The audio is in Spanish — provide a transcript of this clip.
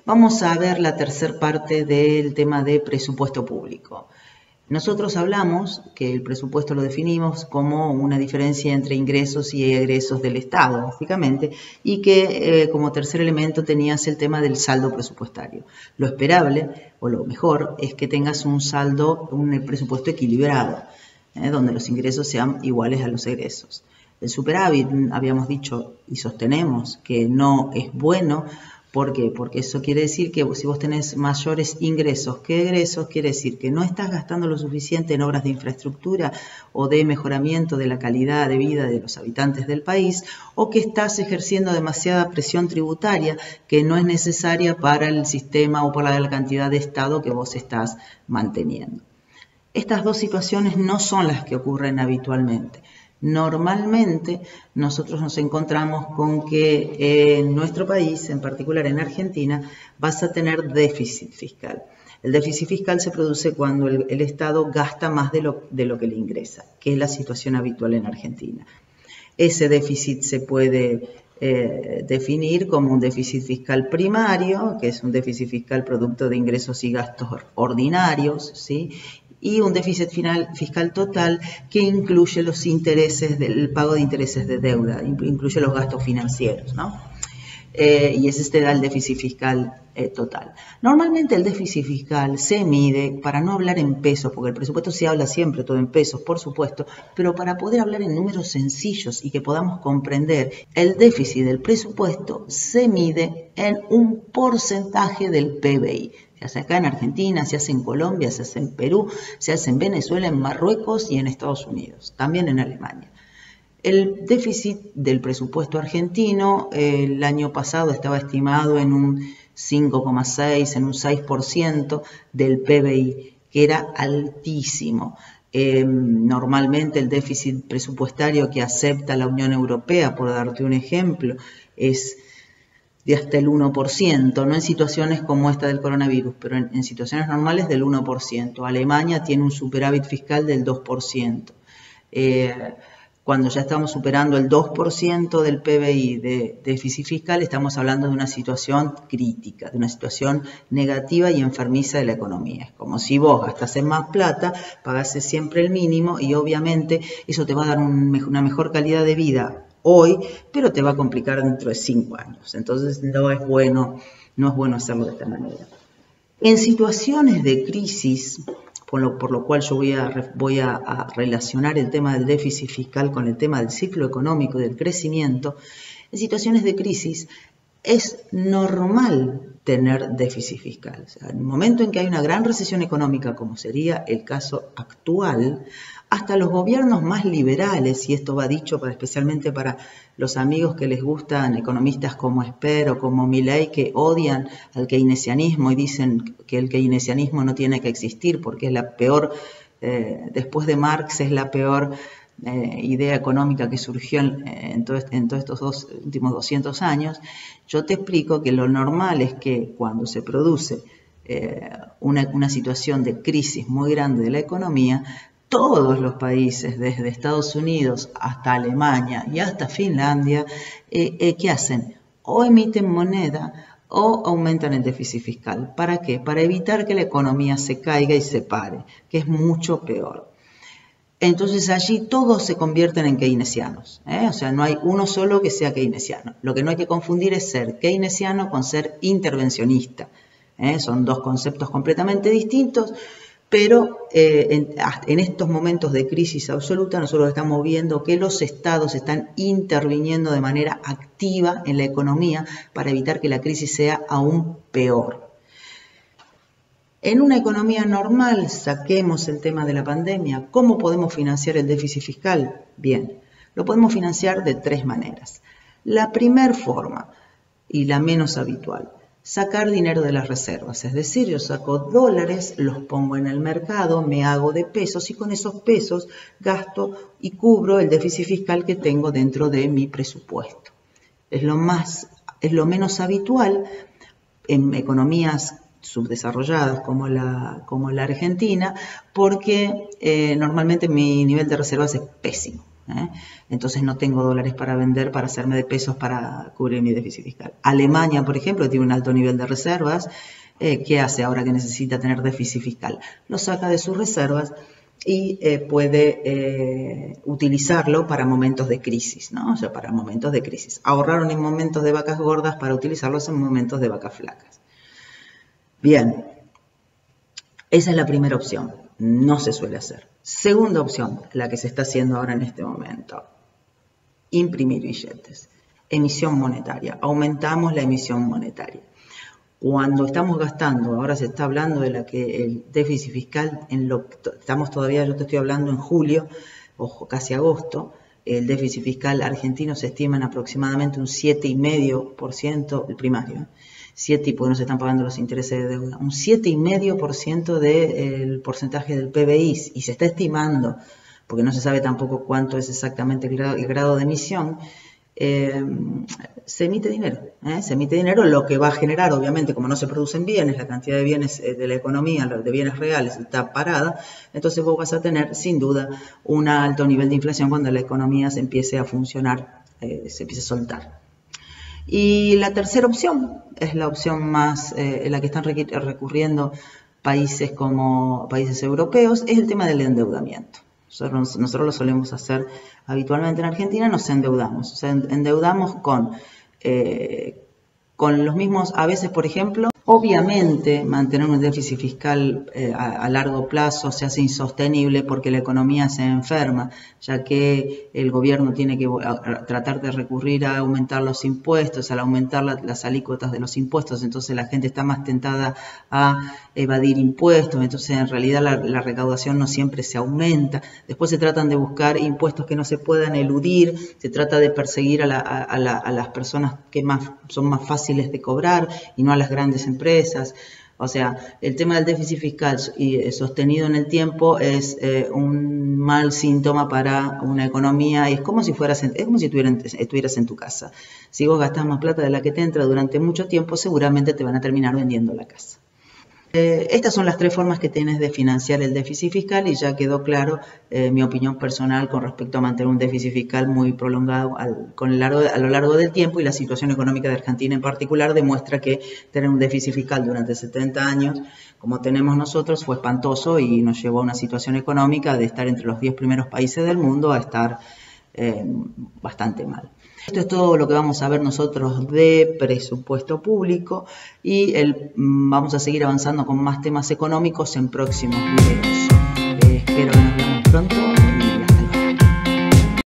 Vamos a ver la tercera parte del tema de presupuesto público. Nosotros hablamos que el presupuesto lo definimos como una diferencia entre ingresos y egresos del Estado, básicamente, y que como tercer elemento tenías el tema del saldo presupuestario. Lo esperable, o lo mejor, es que tengas un presupuesto equilibrado, donde los ingresos sean iguales a los egresos. El superávit, habíamos dicho y sostenemos que no es bueno. ¿Por qué? Porque eso quiere decir que si vos tenés mayores ingresos que egresos, quiere decir que no estás gastando lo suficiente en obras de infraestructura o de mejoramiento de la calidad de vida de los habitantes del país, o que estás ejerciendo demasiada presión tributaria que no es necesaria para el sistema o para la cantidad de Estado que vos estás manteniendo. Estas dos situaciones no son las que ocurren habitualmente. Normalmente nosotros nos encontramos con que en nuestro país, en particular en Argentina, vas a tener déficit fiscal. El déficit fiscal se produce cuando el Estado gasta más de lo que le ingresa, que es la situación habitual en Argentina. Ese déficit se puede definir como un déficit fiscal primario, que es un déficit fiscal producto de ingresos y gastos ordinarios, ¿sí? Y un déficit fiscal total que incluye los intereses el pago de intereses de deuda, incluye los gastos financieros, ¿no? Y ese te da el déficit fiscal total. Normalmente el déficit fiscal se mide, para no hablar en pesos, porque el presupuesto se habla siempre todo en pesos, por supuesto, pero para poder hablar en números sencillos y que podamos comprender, el déficit del presupuesto se mide en un porcentaje del PBI. Se hace acá en Argentina, se hace en Colombia, se hace en Perú, se hace en Venezuela, en Marruecos y en Estados Unidos, también en Alemania. El déficit del presupuesto argentino el año pasado estaba estimado en un 5,6, en un 6% del PBI, que era altísimo. Normalmente el déficit presupuestario que acepta la Unión Europea, por darte un ejemplo, es de hasta el 1%, no en situaciones como esta del coronavirus, pero en situaciones normales del 1%. Alemania tiene un superávit fiscal del 2%. Cuando ya estamos superando el 2% del PBI de déficit fiscal, estamos hablando de una situación crítica, de una situación negativa y enfermiza de la economía. Es como si vos gastase más plata, pagase siempre el mínimo y obviamente eso te va a dar una mejor calidad de vida hoy, pero te va a complicar dentro de 5 años. Entonces no es bueno hacerlo de esta manera. En situaciones de crisis, por lo cual yo voy a relacionar el tema del déficit fiscal con el tema del ciclo económico y del crecimiento, en situaciones de crisis es normal tener déficit fiscal. O sea, en el momento en que hay una gran recesión económica, como sería el caso actual, hasta los gobiernos más liberales, y esto va dicho especialmente para los amigos que les gustan economistas como Esper o como Milei, que odian al keynesianismo y dicen que el keynesianismo no tiene que existir porque es la peor, después de Marx, es la peor idea económica que surgió en todos estos últimos 200 años, yo te explico que lo normal es que cuando se produce una situación de crisis muy grande de la economía, todos los países, desde Estados Unidos hasta Alemania y hasta Finlandia, ¿qué hacen? O emiten moneda o aumentan el déficit fiscal. ¿Para qué? Para evitar que la economía se caiga y se pare, que es mucho peor. Entonces allí todos se convierten en keynesianos, O sea, no hay uno solo que sea keynesiano. Lo que no hay que confundir es ser keynesiano con ser intervencionista. Son dos conceptos completamente distintos. Pero en estos momentos de crisis absoluta nosotros estamos viendo que los estados están interviniendo de manera activa en la economía para evitar que la crisis sea aún peor. En una economía normal, saquemos el tema de la pandemia, ¿cómo podemos financiar el déficit fiscal? Bien, lo podemos financiar de 3 maneras. La primera forma, y la menos habitual, sacar dinero de las reservas, es decir, yo saco dólares, los pongo en el mercado, me hago de pesos y con esos pesos gasto y cubro el déficit fiscal que tengo dentro de mi presupuesto. Es lo menos habitual en economías subdesarrolladas como la Argentina, porque normalmente mi nivel de reservas es pésimo. Entonces no tengo dólares para vender, para hacerme de pesos para cubrir mi déficit fiscal. Alemania, por ejemplo, tiene un alto nivel de reservas. ¿Qué hace ahora que necesita tener déficit fiscal? Lo saca de sus reservas y puede utilizarlo para momentos de crisis, ¿no? O sea, para momentos de crisis. Ahorraron en momentos de vacas gordas para utilizarlos en momentos de vacas flacas. Bien, esa es la primera opción. No se suele hacer. Segunda opción, la que se está haciendo ahora en este momento. Imprimir billetes. Emisión monetaria. Aumentamos la emisión monetaria. Cuando estamos gastando, ahora se está hablando de el déficit fiscal, estamos todavía, yo te estoy hablando en julio, o casi agosto, el déficit fiscal argentino se estima en aproximadamente un 7,5%, el primario, 7, porque no se están pagando los intereses de deuda, un 7,5% del porcentaje del PBI, y se está estimando, porque no se sabe tampoco cuánto es exactamente el grado de emisión, se emite dinero, se emite dinero, lo que va a generar, obviamente, como no se producen bienes, la cantidad de bienes de la economía, de bienes reales, está parada, entonces vos vas a tener, sin duda, un alto nivel de inflación cuando la economía se empiece a funcionar, se empiece a soltar. Y la tercera opción es la opción más, la que están recurriendo países como países europeos, es el tema del endeudamiento. Nosotros lo solemos hacer habitualmente en Argentina, nos endeudamos. O sea, endeudamos con los mismos, a veces, por ejemplo, obviamente mantener un déficit fiscal a largo plazo se hace insostenible porque la economía se enferma, ya que el gobierno tiene que tratar de recurrir a aumentar los impuestos, al aumentar las alícuotas de los impuestos, entonces la gente está más tentada a evadir impuestos, entonces en realidad la recaudación no siempre se aumenta. Después se tratan de buscar impuestos que no se puedan eludir, se trata de perseguir a las personas que son más fáciles de cobrar y no a las grandes empresas. O sea, el tema del déficit fiscal sostenido en el tiempo es un mal síntoma para una economía y es como si estuvieras en tu casa. Si vos gastás más plata de la que te entra durante mucho tiempo, seguramente te van a terminar vendiendo la casa. Estas son las tres formas que tienes de financiar el déficit fiscal y ya quedó claro mi opinión personal con respecto a mantener un déficit fiscal muy prolongado a lo largo del tiempo, y la situación económica de Argentina en particular demuestra que tener un déficit fiscal durante 70 años, como tenemos nosotros, fue espantoso y nos llevó a una situación económica de estar entre los 10 primeros países del mundo a estar bastante mal. Esto es todo lo que vamos a ver nosotros de presupuesto público y vamos a seguir avanzando con más temas económicos en próximos videos. Espero que nos veamos pronto.